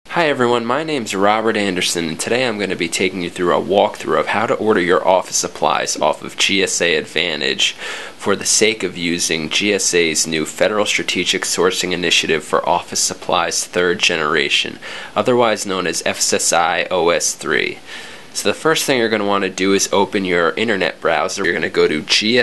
Hi everyone, my name's Robert Anderson, and today I'm going to be taking you through a walkthrough of how to order your office supplies off of GSA Advantage for the sake of using GSA's new Federal Strategic Sourcing Initiative for Office Supplies 3rd Generation, otherwise known as FSSI OS3. So the first thing you're going to want to do is open your internet browser. You're going to go to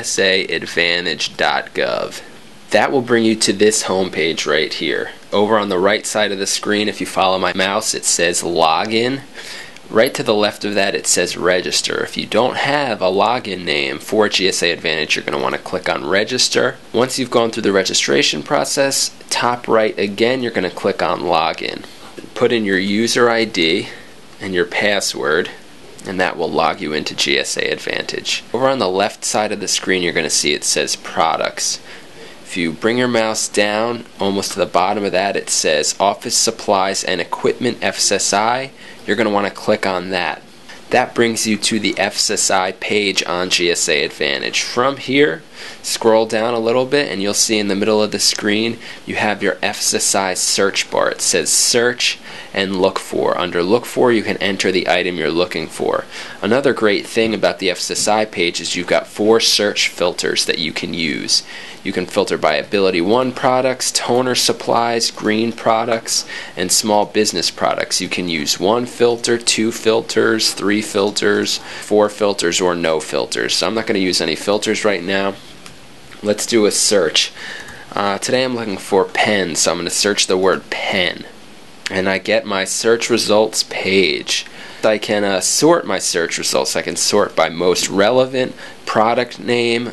gsaadvantage.gov. That will bring you to this homepage right here. Over on the right side of the screen, if you follow my mouse, it says Login. Right to the left of that, it says Register. If you don't have a login name for GSA Advantage, you're going to want to click on Register. Once you've gone through the registration process, top right again, you're going to click on Login. Put in your user ID and your password, and that will log you into GSA Advantage. Over on the left side of the screen, you're going to see it says Products. If you bring your mouse down almost to the bottom of that, it says Office Supplies and Equipment FSSI. You're going to want to click on that. That brings you to the FSSI page on GSA Advantage. From here, scroll down a little bit and you'll see in the middle of the screen you have your FSSI search bar. It says Search and Look For. Under Look For, you can enter the item you're looking for. Another great thing about the FSSI page is you've got 4 search filters that you can use. You can filter by Ability 1 products, toner supplies, green products, and small business products. You can use 1 filter, 2 filters, 3 filters, 4 filters, or no filters. So I'm not going to use any filters right now. Let's do a search. Today I'm looking for pen, so I'm going to search the word pen. And I get my search results page. I can sort my search results. I can sort by most relevant, product name,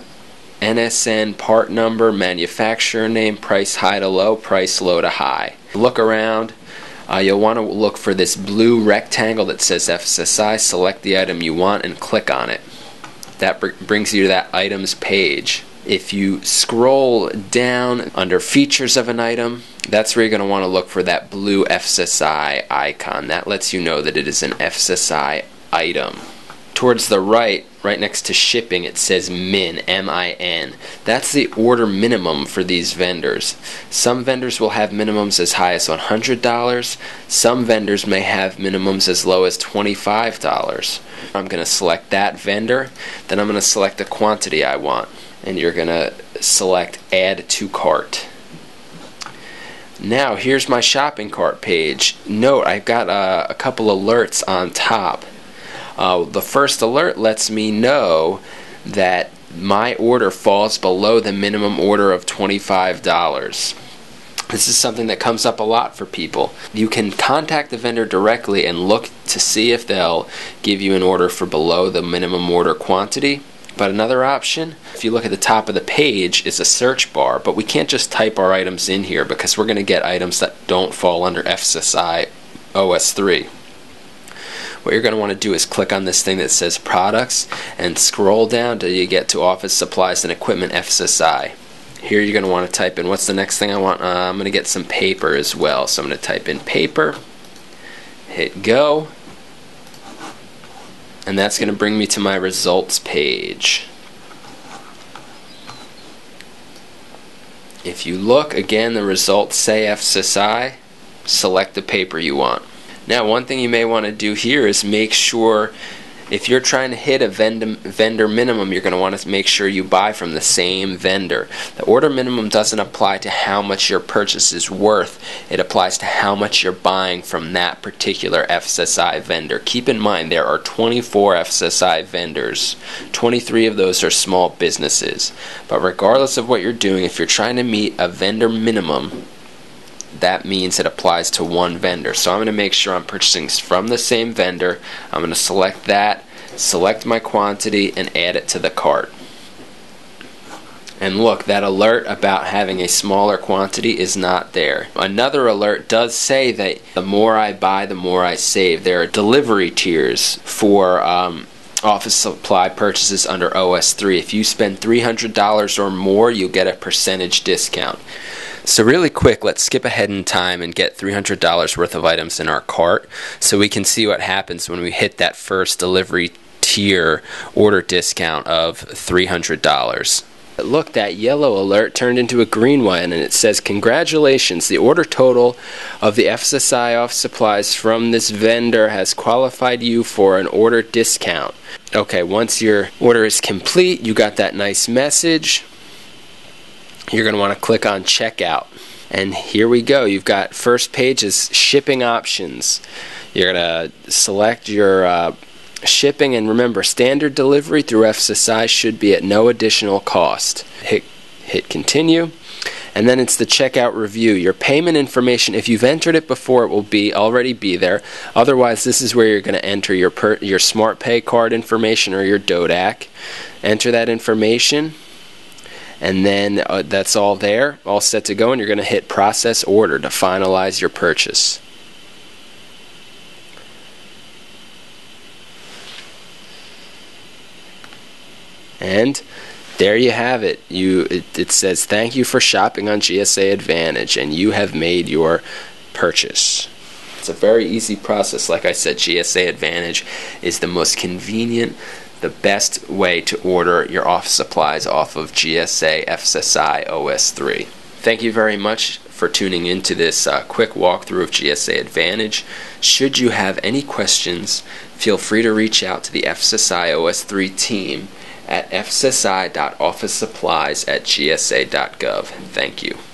NSN, part number, manufacturer name, price high to low, price low to high. Look around. You'll want to look for this blue rectangle that says FSSI. Select the item you want and click on it. That brings you to that items page. If you scroll down under features of an item, that's where you're going to want to look for that blue FSSI icon. That lets you know that it is an FSSI item. Towards the right next to shipping, it says MIN, M-I-N. That's the order minimum for these vendors. Some vendors will have minimums as high as $100. Some vendors may have minimums as low as $25. I'm going to select that vendor. Then I'm going to select the quantity I want. And you're going to select Add to Cart. Now here's my shopping cart page. Note, I've got a couple alerts on top. The first alert lets me know that my order falls below the minimum order of $25. This is something that comes up a lot for people. You can contact the vendor directly and look to see if they'll give you an order for below the minimum order quantity. But another option, if you look at the top of the page, is a search bar. But we can't just type our items in here because we're going to get items that don't fall under FSSI OS3. What you're going to want to do is click on this thing that says Products and scroll down till you get to Office Supplies and Equipment FSSI. Here you're going to want to type in, what's the next thing I want? I'm going to get some paper as well. So I'm going to type in paper, hit go, and that's going to bring me to my results page. If you look, again, the results say FSSI. Select the paper you want. Now, one thing you may want to do here is make sure, if you're trying to hit a vendor minimum, you're going to want to make sure you buy from the same vendor. The order minimum doesn't apply to how much your purchase is worth. It applies to how much you're buying from that particular FSSI vendor. Keep in mind, there are 24 FSSI vendors. 23 of those are small businesses. But regardless of what you're doing, if you're trying to meet a vendor minimum, that means it applies to one vendor. So I'm going to make sure I'm purchasing from the same vendor. I'm going to select that, select my quantity, and add it to the cart. And look, that alert about having a smaller quantity is not there. Another alert does say that the more I buy, the more I save. There are delivery tiers for office supply purchases under OS3. If you spend $300 or more, you'll get a percentage discount. So really quick, let's skip ahead in time and get $300 worth of items in our cart so we can see what happens when we hit that first delivery tier order discount of $300. Look, that yellow alert turned into a green one, and it says, congratulations, the order total of the FSSI office supplies from this vendor has qualified you for an order discount. Okay, once your order is complete, you got that nice message. You're going to want to click on checkout. And here we go. You've got first page is shipping options. You're going to select your shipping, and remember, standard delivery through FSSI should be at no additional cost. Hit continue, and then it's the checkout review. Your payment information, if you've entered it before, it will already be there. Otherwise, this is where you're going to enter your Smart Pay card information or your DODAC. Enter that information, and then that's all there, all set to go, and you're going to hit process order to finalize your purchase. And there you have it. It says, thank you for shopping on GSA Advantage, and you have made your purchase. It's a very easy process. Like I said, GSA Advantage is the most convenient, the best way to order your office supplies off of GSA FSSI OS3. Thank you very much for tuning into this quick walkthrough of GSA Advantage. Should you have any questions, feel free to reach out to the FSSI OS3 team at fssi.officesupplies@gsa.gov. Thank you.